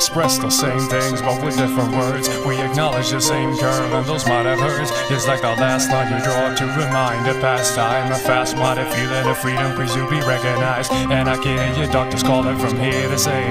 express the same things, but with different words. We acknowledge the same curve, and those might have hurts. It's like the last line you draw to remind a past time. A fast-minded feeling of freedom, please you be recognized. And I can hear your doctors calling from here to say,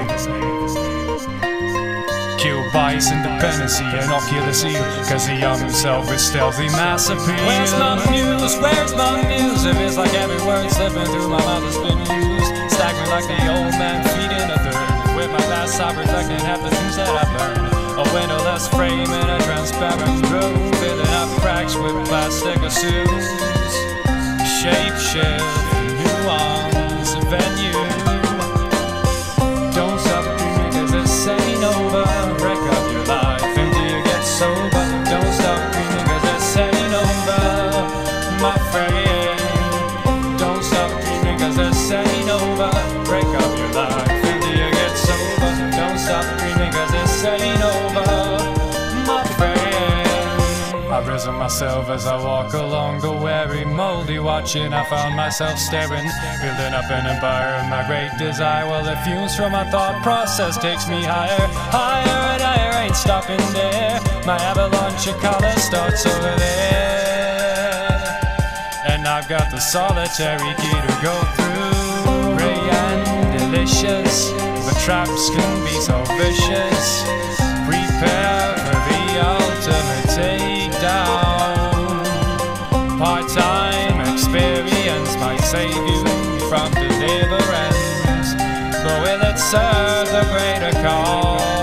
kill bias, independency, and I'll kill the seal, cause the young himself is stealthy mass appeal. Where's my muse? Where's my muse? It feels like every word slipping through my mouth has been used. Staggering like the old man feeding a third. With my past I reflecting half the things that I've learned. A windowless frame in a transparent room, filling up cracks with plastic assumes. Shape shift, nuance, venue. Don't stop dreaming cause this ain't over. Wreck up your life until you get sober. Don't stop dreaming cause this ain't over, my friend. Don't stop dreaming cause this ain't over. Break up your life until you get sober. Don't stop dreaming cause this ain't over, my friend. I've risen myself as I walk along the weary, moldy watching. I found myself staring, building up an empire of my great desire. Well, the fumes from my thought process takes me higher, higher and higher. Ain't stopping there. My avalanche of color starts over there, and I've got the solitary key to go through. Ray and delicious, but traps can be so vicious. Prepare for the ultimate takedown. Part-time experience might save you from deliverance, but will it serve the greater cause?